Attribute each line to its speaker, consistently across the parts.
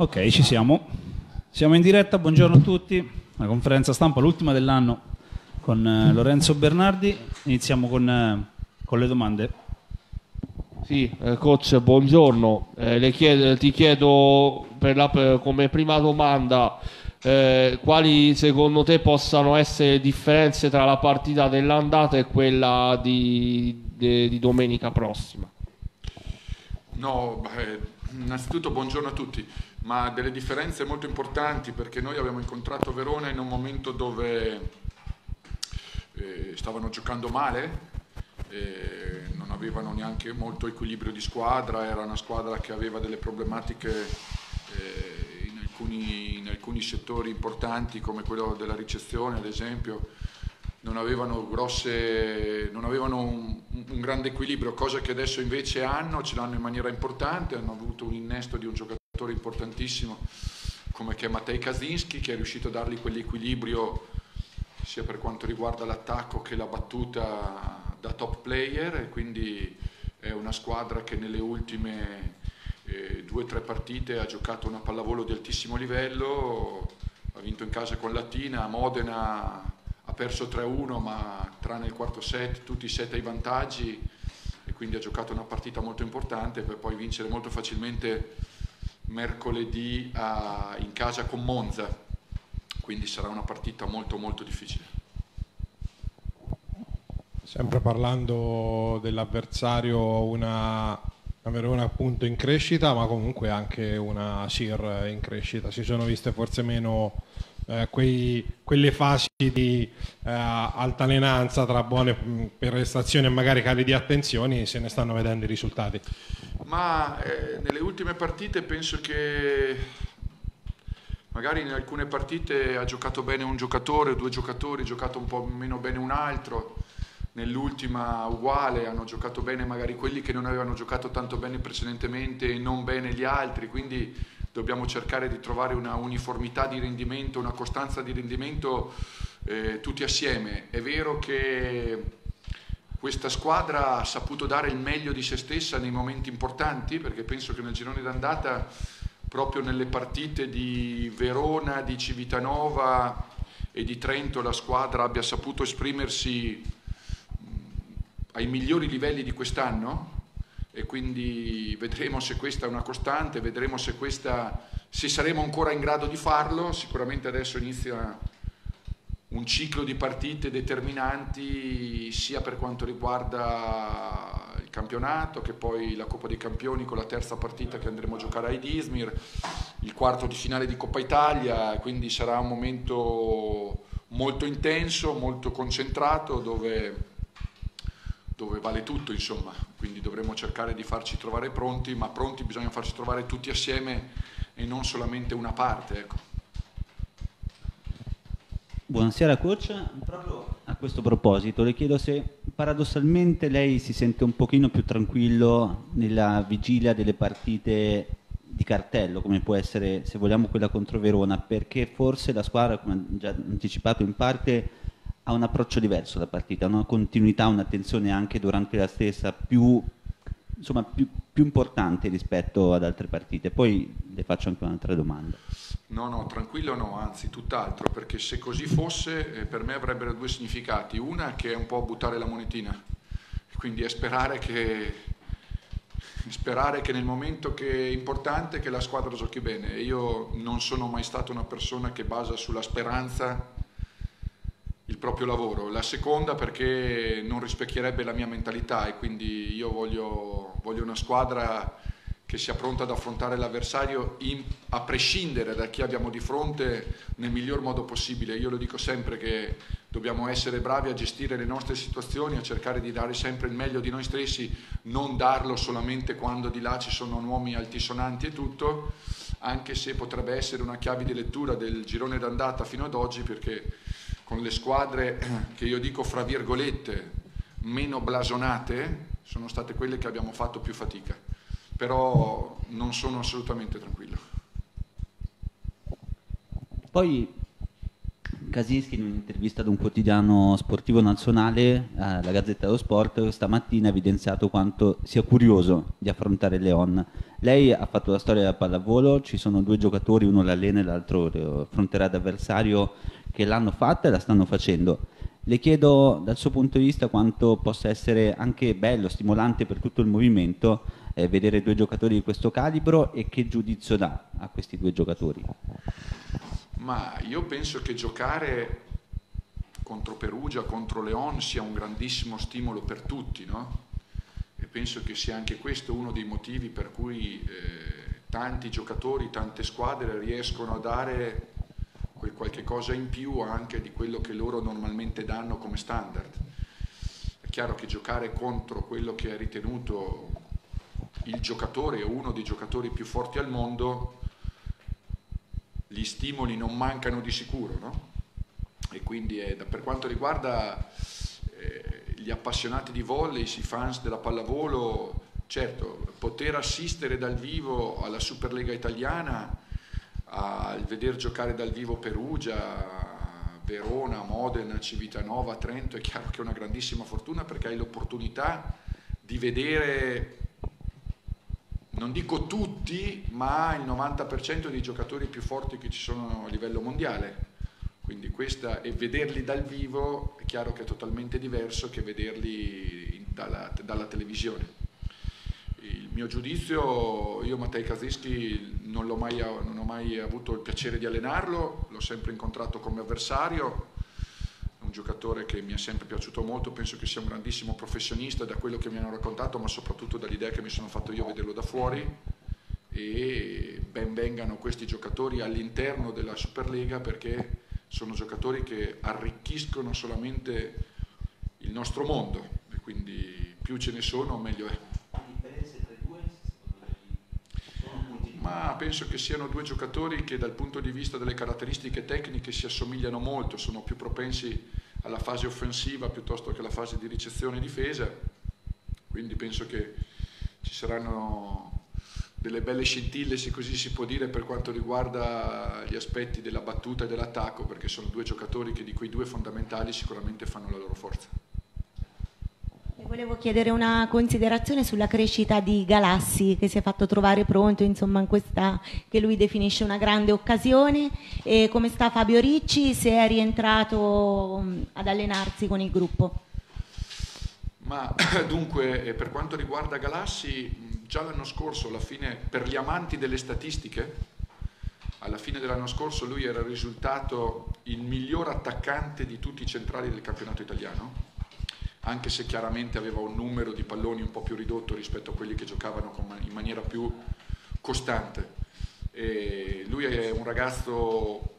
Speaker 1: Ok, ci siamo. Siamo in diretta, buongiorno a tutti. La conferenza stampa, l'ultima dell'anno con Lorenzo Bernardi. Iniziamo con le domande.
Speaker 2: Sì, coach, buongiorno. Ti chiedo come prima domanda quali secondo te possano essere differenze tra la partita dell'andata e quella di domenica prossima?
Speaker 3: No, innanzitutto buongiorno a tutti, ma delle differenze molto importanti perché noi abbiamo incontrato Verona in un momento dove stavano giocando male, non avevano neanche molto equilibrio di squadra, era una squadra che aveva delle problematiche in alcuni settori importanti come quello della ricezione ad esempio. Non avevano un grande equilibrio, cosa che adesso invece ce l'hanno in maniera importante, hanno avuto un innesto di un giocatore importantissimo come che è Matej Kaczynski, che è riuscito a dargli quell'equilibrio sia per quanto riguarda l'attacco che la battuta da top player, e quindi è una squadra che nelle ultime 2 o 3 partite ha giocato una pallavolo di altissimo livello, ha vinto in casa con Latina, a Modena ha perso 3-1 ma tranne il quarto set tutti i set ai vantaggi, e quindi ha giocato una partita molto importante per poi vincere molto facilmente mercoledì in casa con Monza, quindi sarà una partita molto molto difficile.
Speaker 4: Sempre parlando dell'avversario, una Verona appunto in crescita, ma comunque anche una CIR in crescita. Si sono viste forse meno quelle fasi di altalenanza tra buone prestazioni e magari cali di attenzioni, se ne stanno vedendo i risultati.
Speaker 3: Ma nelle ultime partite penso che magari in alcune partite ha giocato bene un giocatore, 2 giocatori, ha giocato un po' meno bene un altro. Nell'ultima uguale, hanno giocato bene magari quelli che non avevano giocato tanto bene precedentemente e non bene gli altri, quindi dobbiamo cercare di trovare una uniformità di rendimento, una costanza di rendimento tutti assieme. È vero che questa squadra ha saputo dare il meglio di se stessa nei momenti importanti, perché penso che nel girone d'andata, proprio nelle partite di Verona, di Civitanova e di Trento, la squadra abbia saputo esprimersi ai migliori livelli di quest'anno, e quindi vedremo se questa è una costante, vedremo se saremo ancora in grado di farlo. Sicuramente adesso inizia un ciclo di partite determinanti sia per quanto riguarda il campionato che poi la Coppa dei Campioni con la terza partita che andremo a giocare a Izmir, il quarto di finale di Coppa Italia, quindi sarà un momento molto intenso, molto concentrato dove vale tutto, insomma, quindi dovremo cercare di farci trovare pronti, ma pronti bisogna farci trovare tutti assieme e non solamente una parte, ecco.
Speaker 1: Buonasera coach, proprio a questo proposito le chiedo se paradossalmente lei si sente un pochino più tranquillo nella vigilia delle partite di cartello, come può essere, se vogliamo, quella contro Verona, perché forse la squadra, come ha già anticipato in parte, ha un approccio diverso alla partita, una continuità, un'attenzione anche durante la stessa più importante rispetto ad altre partite. Poi le faccio anche un'altra domanda.
Speaker 3: No, tranquillo no, anzi tutt'altro, perché se così fosse per me avrebbero 2 significati. Una che è un po' buttare la monetina, quindi è sperare che nel momento che è importante che la squadra giochi bene. Io non sono mai stata una persona che basa sulla speranza il proprio lavoro. La seconda perché non rispecchierebbe la mia mentalità, e quindi io voglio una squadra che sia pronta ad affrontare l'avversario a prescindere da chi abbiamo di fronte nel miglior modo possibile. Io lo dico sempre che dobbiamo essere bravi a gestire le nostre situazioni, a cercare di dare sempre il meglio di noi stessi, non darlo solamente quando di là ci sono nomi altisonanti e tutto, anche se potrebbe essere una chiave di lettura del girone d'andata fino ad oggi, perché con le squadre che io dico fra virgolette meno blasonate sono state quelle che abbiamo fatto più fatica, però non sono assolutamente tranquillo.
Speaker 1: Poi Kaczynski in un'intervista ad un quotidiano sportivo nazionale, la Gazzetta dello Sport, stamattina ha evidenziato quanto sia curioso di affrontare Leon. Lei ha fatto la storia della pallavolo, ci sono due giocatori, uno l'allena e l'altro affronterà d'avversario, che l'hanno fatta e la stanno facendo. Le chiedo dal suo punto di vista quanto possa essere anche bello, stimolante per tutto il movimento vedere due giocatori di questo calibro, e che giudizio dà a questi due giocatori.
Speaker 3: Ma io penso che giocare contro Perugia, contro Leon sia un grandissimo stimolo per tutti, no? E penso che sia anche questo uno dei motivi per cui tanti giocatori, tante squadre riescono a dare quel qualche cosa in più anche di quello che loro normalmente danno come standard. È chiaro che giocare contro quello che è ritenuto il giocatore o uno dei giocatori più forti al mondo, gli stimoli non mancano di sicuro, no? E quindi per quanto riguarda gli appassionati di volley, i fans della pallavolo, certo, poter assistere dal vivo alla Superlega italiana, al veder giocare dal vivo Perugia, Verona, Modena, Civitanova, Trento, è chiaro che è una grandissima fortuna, perché hai l'opportunità di vedere, non dico tutti, ma il 90% dei giocatori più forti che ci sono a livello mondiale. Quindi e vederli dal vivo è chiaro che è totalmente diverso che vederli dalla televisione. Il mio giudizio, io Matej Kaczynski non ho mai avuto il piacere di allenarlo, l'ho sempre incontrato come avversario, è un giocatore che mi è sempre piaciuto molto, penso che sia un grandissimo professionista da quello che mi hanno raccontato, ma soprattutto dall'idea che mi sono fatto io vederlo da fuori, e ben vengano questi giocatori all'interno della Superlega, perché sono giocatori che arricchiscono solamente il nostro mondo, e quindi più ce ne sono meglio è. Ma penso che siano due giocatori che dal punto di vista delle caratteristiche tecniche si assomigliano molto, sono più propensi alla fase offensiva piuttosto che alla fase di ricezione e difesa, quindi penso che ci saranno delle belle scintille, se così si può dire, per quanto riguarda gli aspetti della battuta e dell'attacco, perché sono due giocatori che di quei due fondamentali sicuramente fanno la loro forza.
Speaker 5: Volevo chiedere una considerazione sulla crescita di Galassi, che si è fatto trovare pronto, insomma, in questa che lui definisce una grande occasione, e come sta Fabio Ricci, se è rientrato ad allenarsi con il gruppo.
Speaker 3: Ma dunque, per quanto riguarda Galassi, già l'anno scorso, alla fine, per gli amanti delle statistiche, alla fine dell'anno scorso lui era risultato il miglior attaccante di tutti i centrali del campionato italiano, anche se chiaramente aveva un numero di palloni un po' più ridotto rispetto a quelli che giocavano in maniera più costante. E lui è un ragazzo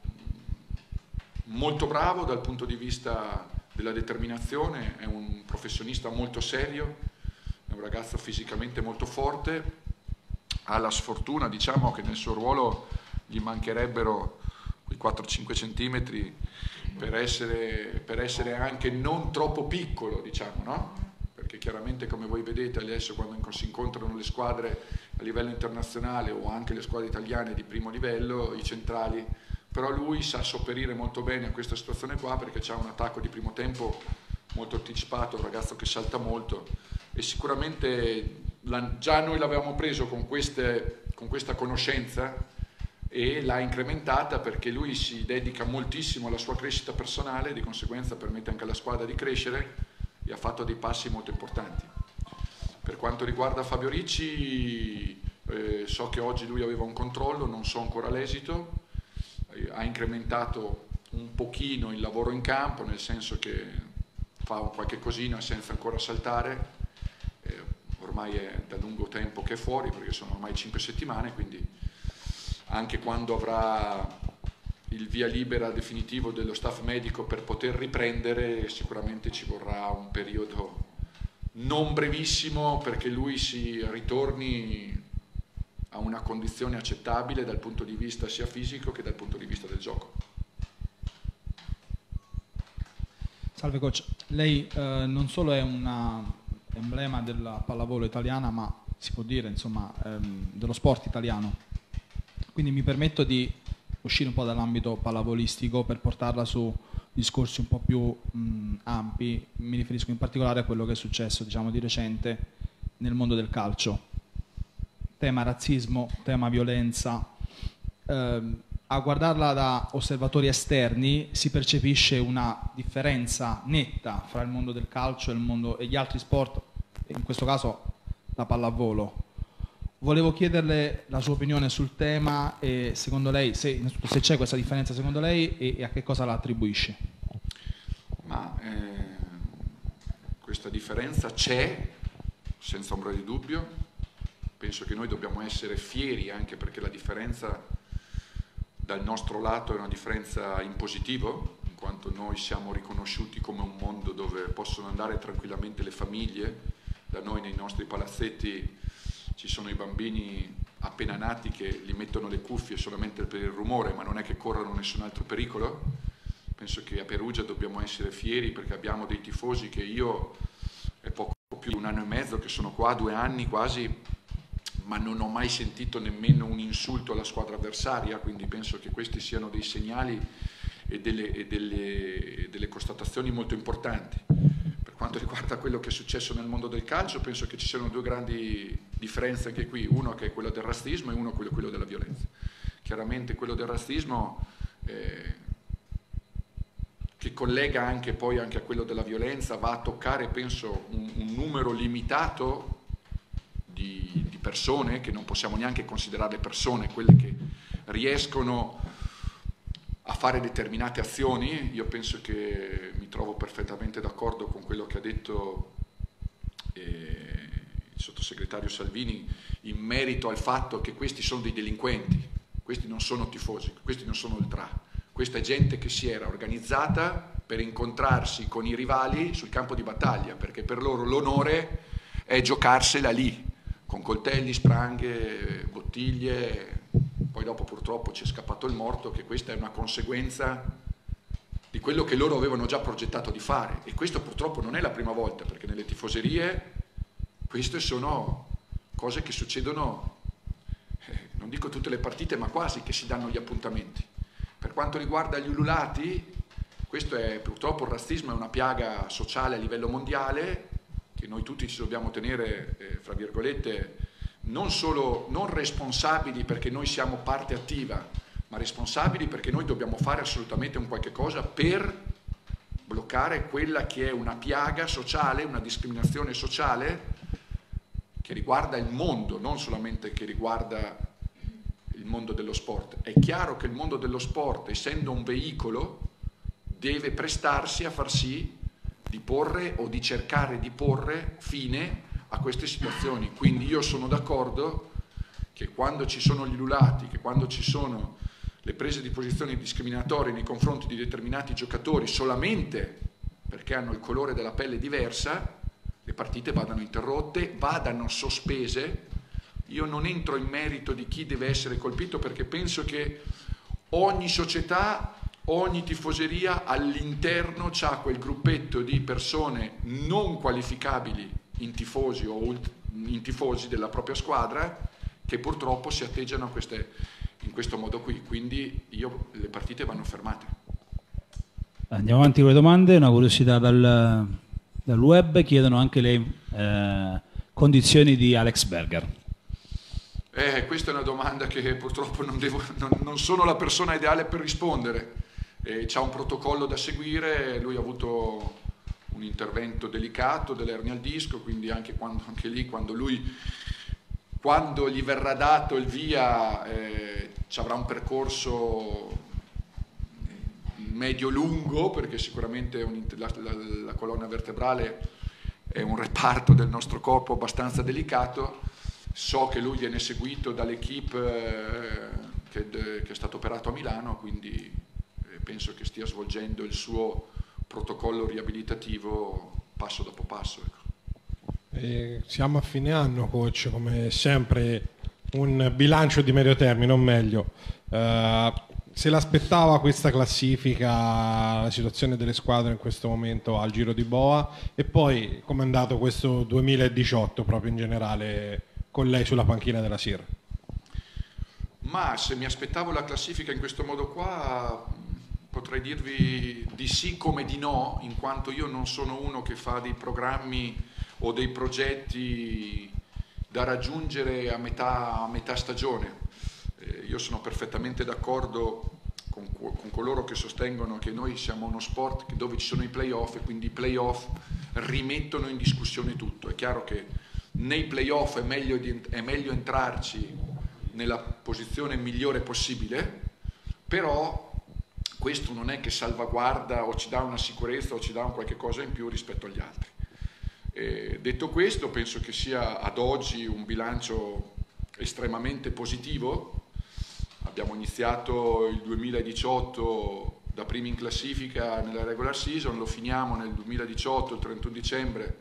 Speaker 3: molto bravo dal punto di vista della determinazione, è un professionista molto serio, è un ragazzo fisicamente molto forte, ha la sfortuna, diciamo, che nel suo ruolo gli mancherebbero quei 4-5 centimetri per essere anche non troppo piccolo, diciamo, no? Perché chiaramente, come voi vedete adesso, quando si incontrano le squadre a livello internazionale o anche le squadre italiane di primo livello, i centrali, però lui sa sopperire molto bene a questa situazione qua, perché ha un attacco di primo tempo molto anticipato, un ragazzo che salta molto, e sicuramente già noi l'avevamo preso con questa conoscenza e l'ha incrementata, perché lui si dedica moltissimo alla sua crescita personale, di conseguenza permette anche alla squadra di crescere, e ha fatto dei passi molto importanti. Per quanto riguarda Fabio Ricci, so che oggi lui aveva un controllo, non so ancora l'esito, ha incrementato un pochino il lavoro in campo, nel senso che fa qualche cosina senza ancora saltare, ormai è da lungo tempo che è fuori, perché sono ormai 5 settimane, quindi anche quando avrà il via libera definitivo dello staff medico per poter riprendere, sicuramente ci vorrà un periodo non brevissimo perché lui si ritorni a una condizione accettabile dal punto di vista sia fisico che dal punto di vista del gioco.
Speaker 6: Salve coach, lei non solo è un emblema della pallavolo italiana, ma si può dire, insomma, dello sport italiano. Quindi mi permetto di uscire un po' dall'ambito pallavolistico per portarla su discorsi un po' più ampi. Mi riferisco in particolare a quello che è successo, diciamo, di recente nel mondo del calcio. Tema razzismo, tema violenza. A guardarla da osservatori esterni si percepisce una differenza netta fra il mondo del calcio e gli altri sport, in questo caso la pallavolo. Volevo chiederle la sua opinione sul tema e secondo lei, se c'è questa differenza secondo lei e a che cosa la attribuisce?
Speaker 3: Ma questa differenza c'è, senza ombra di dubbio. Penso che noi dobbiamo essere fieri, anche perché la differenza dal nostro lato è una differenza in positivo, in quanto noi siamo riconosciuti come un mondo dove possono andare tranquillamente le famiglie. Da noi nei nostri palazzetti ci sono i bambini appena nati che li mettono le cuffie solamente per il rumore, ma non è che corrano nessun altro pericolo. Penso che a Perugia dobbiamo essere fieri perché abbiamo dei tifosi che io è poco più di 1 anno e mezzo che sono qua, 2 anni quasi, ma non ho mai sentito nemmeno un insulto alla squadra avversaria, quindi penso che questi siano dei segnali e delle constatazioni molto importanti. Per quanto riguarda quello che è successo nel mondo del calcio, penso che ci siano 2 grandi differenze anche qui, uno che è quello del razzismo e uno quello della violenza. Chiaramente quello del razzismo che collega anche poi anche a quello della violenza va a toccare, penso, un numero limitato di persone, che non possiamo neanche considerare persone, quelle che riescono a fare determinate azioni. Io penso che mi trovo perfettamente d'accordo con quello che ha detto il sottosegretario Salvini in merito al fatto che questi sono dei delinquenti, questi non sono tifosi, questi non sono ultra, questa è gente che si era organizzata per incontrarsi con i rivali sul campo di battaglia, perché per loro l'onore è giocarsela lì, con coltelli, spranghe, bottiglie. Poi dopo purtroppo ci è scappato il morto, che questa è una conseguenza di quello che loro avevano già progettato di fare, e questo purtroppo non è la prima volta, perché nelle tifoserie queste sono cose che succedono, non dico tutte le partite, ma quasi, che si danno gli appuntamenti. Per quanto riguarda gli ululati, questo è purtroppo, il razzismo è una piaga sociale a livello mondiale, che noi tutti ci dobbiamo tenere, fra virgolette, non solo non responsabili perché noi siamo parte attiva, ma responsabili perché noi dobbiamo fare assolutamente un qualche cosa per bloccare quella che è una piaga sociale, una discriminazione sociale che riguarda il mondo, non solamente che riguarda il mondo dello sport. È chiaro che il mondo dello sport, essendo un veicolo, deve prestarsi a far sì di porre o di cercare di porre fine a queste situazioni. Quindi io sono d'accordo che quando ci sono gli ululati, che quando ci sono le prese di posizione discriminatorie nei confronti di determinati giocatori solamente perché hanno il colore della pelle diversa, le partite vadano interrotte, vadano sospese. Io non entro in merito di chi deve essere colpito, perché penso che ogni società, ogni tifoseria all'interno c'ha quel gruppetto di persone non qualificabili in tifosi o in tifosi della propria squadra, che purtroppo si atteggiano in questo modo qui. Quindi le partite vanno fermate.
Speaker 7: Andiamo avanti con le domande. Una curiosità dal web, chiedono anche le condizioni di Alex Berger.
Speaker 3: Questa è una domanda che purtroppo non sono la persona ideale per rispondere. C'ha un protocollo da seguire, lui ha avuto un intervento delicato dell'ernia al disco, quindi anche lì quando gli verrà dato il via ci avrà un percorso medio-lungo, perché sicuramente la colonna vertebrale è un reparto del nostro corpo abbastanza delicato. So che lui viene seguito dall'equipe che è stato operato a Milano, quindi penso che stia svolgendo il suo protocollo riabilitativo passo dopo passo.
Speaker 4: Siamo a fine anno, coach, come sempre un bilancio di medio termine, o meglio, se l'aspettava questa classifica, la situazione delle squadre in questo momento al Giro di Boa, e poi com'è andato questo 2018 proprio in generale con lei sulla panchina della SIR?
Speaker 3: Ma se mi aspettavo la classifica in questo modo qua, potrei dirvi di sì come di no, in quanto io non sono uno che fa dei programmi o dei progetti da raggiungere a metà stagione. Io sono perfettamente d'accordo con coloro che sostengono che noi siamo uno sport dove ci sono i playoff e quindi i playoff rimettono in discussione tutto. È chiaro che nei playoff è meglio entrarci nella posizione migliore possibile, però questo non è che salvaguarda o ci dà una sicurezza o ci dà un qualche cosa in più rispetto agli altri. Detto questo, penso che sia ad oggi un bilancio estremamente positivo. Abbiamo iniziato il 2018 da primi in classifica nella regular season, lo finiamo nel 2018, il 31 dicembre,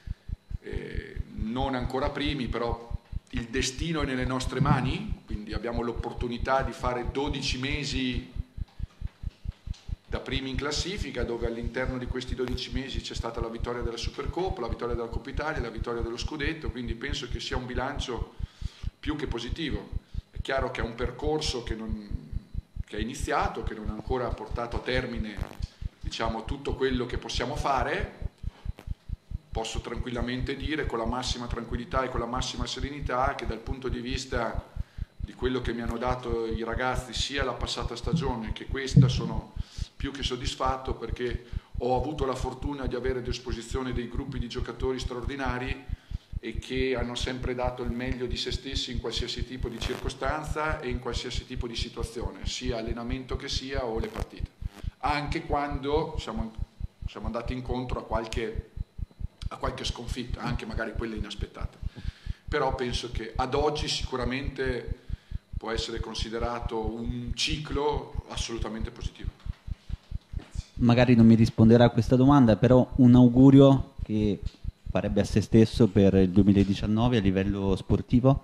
Speaker 3: non ancora primi, però il destino è nelle nostre mani, quindi abbiamo l'opportunità di fare 12 mesi da primi in classifica, dove all'interno di questi 12 mesi c'è stata la vittoria della Supercoppa, la vittoria della Coppa Italia, la vittoria dello Scudetto, quindi penso che sia un bilancio più che positivo. È chiaro che è un percorso che è iniziato, che non ha ancora portato a termine, diciamo, tutto quello che possiamo fare. Posso tranquillamente dire con la massima tranquillità e con la massima serenità che dal punto di vista di quello che mi hanno dato i ragazzi sia la passata stagione che questa sono più che soddisfatto, perché ho avuto la fortuna di avere a disposizione dei gruppi di giocatori straordinari e che hanno sempre dato il meglio di se stessi in qualsiasi tipo di circostanza e in qualsiasi tipo di situazione, sia allenamento che sia o le partite, anche quando siamo andati incontro a qualche sconfitta, anche magari quelle inaspettate. Però penso che ad oggi sicuramente può essere considerato un ciclo assolutamente positivo.
Speaker 1: Magari non mi risponderà a questa domanda, però un augurio che farebbe a se stesso per il 2019 a livello sportivo?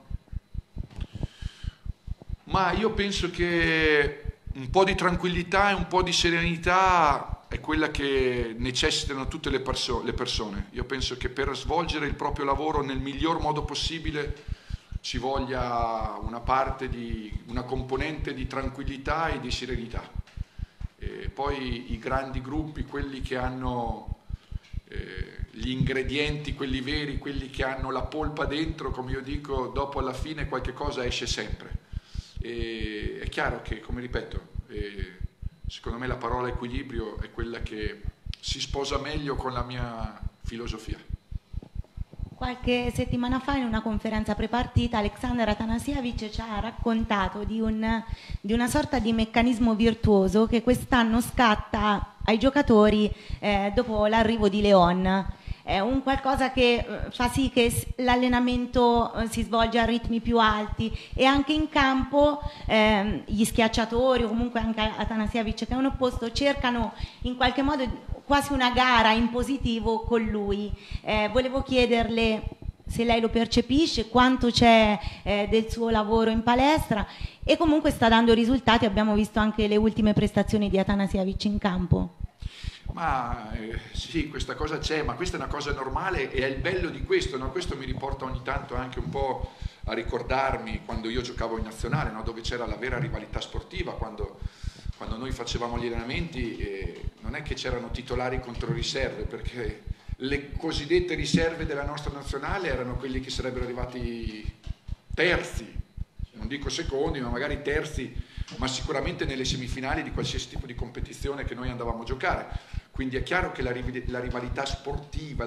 Speaker 3: Ma io penso che un po' di tranquillità e un po' di serenità è quella che necessitano tutte le persone. Io penso che per svolgere il proprio lavoro nel miglior modo possibile ci voglia una componente di tranquillità e di serenità. E poi i grandi gruppi, quelli che hanno gli ingredienti, quelli veri, quelli che hanno la polpa dentro, come io dico, dopo alla fine qualche cosa esce sempre. E è chiaro che, come ripeto, secondo me la parola equilibrio è quella che si sposa meglio con la mia filosofia.
Speaker 5: Qualche settimana fa in una conferenza prepartita Aleksandar Atanasijevic ci ha raccontato di una sorta di meccanismo virtuoso che quest'anno scatta ai giocatori dopo l'arrivo di Leon. È un qualcosa che fa sì che l'allenamento si svolge a ritmi più alti e anche in campo gli schiacciatori o comunque anche Atanasijevic, che è un opposto, cercano in qualche modo quasi una gara in positivo con lui. Volevo chiederle se lei lo percepisce, quanto c'è del suo lavoro in palestra, e comunque sta dando risultati. Abbiamo visto anche le ultime prestazioni di Atanasijevic in campo.
Speaker 3: Ma sì, questa cosa c'è, ma questa è una cosa normale e è il bello di questo, no? Questo mi riporta ogni tanto anche un po' a ricordarmi quando io giocavo in nazionale, no? Dove c'era la vera rivalità sportiva, quando noi facevamo gli allenamenti non è che c'erano titolari contro riserve, perché le cosiddette riserve della nostra nazionale erano quelli che sarebbero arrivati terzi, non dico secondi, ma magari terzi, ma sicuramente nelle semifinali di qualsiasi tipo di competizione che noi andavamo a giocare. Quindi è chiaro che la rivalità sportiva,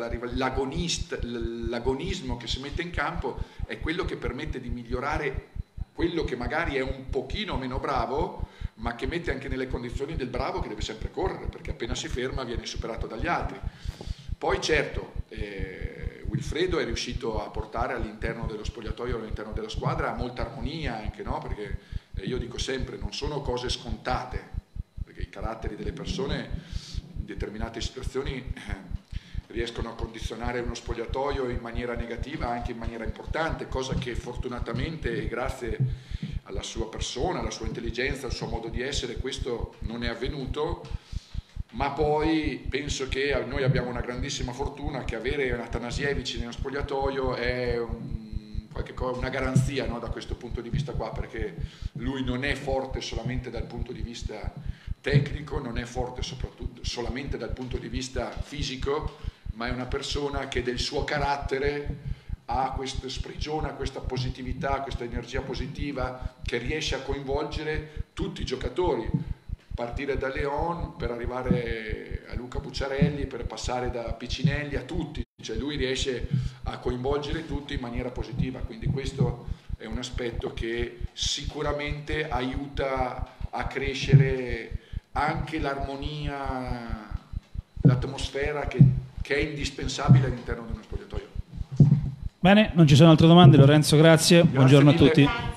Speaker 3: l'agonismo che si mette in campo è quello che permette di migliorare quello che magari è un pochino meno bravo, ma che mette anche nelle condizioni del bravo che deve sempre correre, perché appena si ferma viene superato dagli altri. Poi certo, Wilfredo è riuscito a portare all'interno dello spogliatoio, all'interno della squadra, molta armonia anche, no? Perché io dico sempre, non sono cose scontate, perché i caratteri delle persone in determinate situazioni riescono a condizionare uno spogliatoio in maniera negativa, anche in maniera importante, cosa che fortunatamente e grazie alla sua persona, alla sua intelligenza, al suo modo di essere, questo non è avvenuto. Ma poi penso che noi abbiamo una grandissima fortuna, che avere Atanasijevic nello spogliatoio è una garanzia, no, da questo punto di vista qua, perché lui non è forte solamente dal punto di vista tecnico, non è forte soprattutto solamente dal punto di vista fisico, ma è una persona che del suo carattere ha questa sprigiona, questa positività, questa energia positiva che riesce a coinvolgere tutti i giocatori, partire da Leon per arrivare a Luca Bucciarelli, per passare da Piccinelli a tutti, cioè lui riesce a coinvolgere tutti in maniera positiva, quindi questo è un aspetto che sicuramente aiuta a crescere anche l'armonia, l'atmosfera che è indispensabile all'interno di uno spogliatoio.
Speaker 7: Bene, non ci sono altre domande. Lorenzo, grazie. Buongiorno a
Speaker 3: mille.
Speaker 7: tutti.